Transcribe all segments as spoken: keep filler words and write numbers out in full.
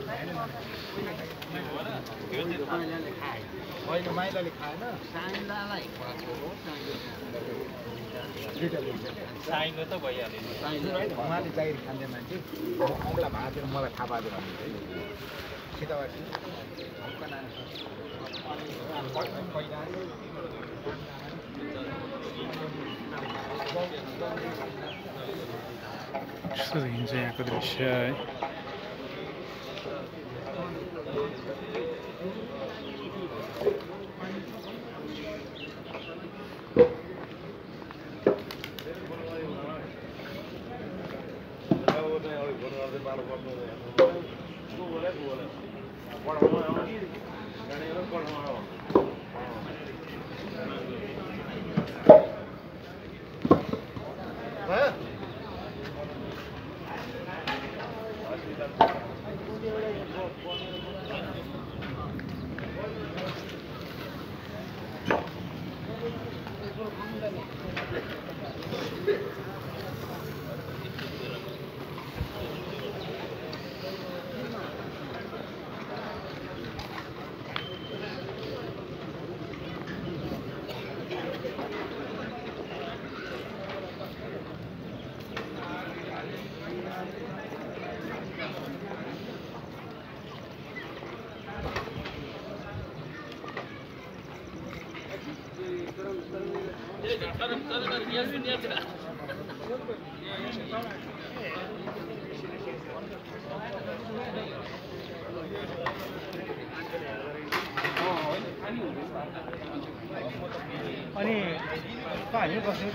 होइन माइलाले खाएन साइलो त भइहाल्यो उहाँले जागिर खाने मान्छे औँला भाँचेर मलाई थाहा पाएको भन्ने सिताबारी यस्तो देखिन्छ यहाँको दृश्य है। अनि हामी बस्ने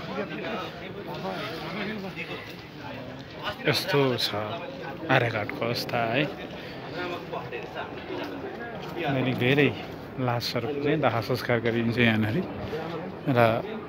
यस्तो छ आर्यघाटको अवस्था है। दैनिक धेरै लासहरू पनि दाह संस्कार गरिन्छ यहाँनिर र